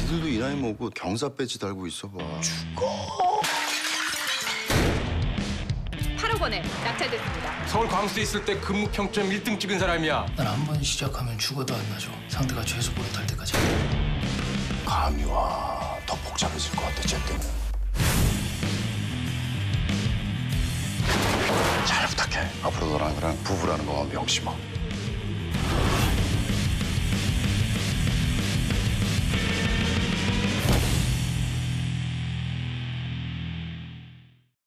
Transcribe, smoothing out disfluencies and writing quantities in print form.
니들도 이 나이 먹고 경사 배지 달고 있어봐. 8억 원에 낙찰됐습니다. 서울 광수에 있을 때 근무 평점 1등 찍은 사람이야. 난 한 번 시작하면 죽어도 안 나죠. 상대가 죄수 버릇할 때까지. 감이 와. 더 복잡해질 것 같아, 쟤 때문에. 잘 부탁해. 앞으로 너랑 나랑 부부라는 거만 명심하.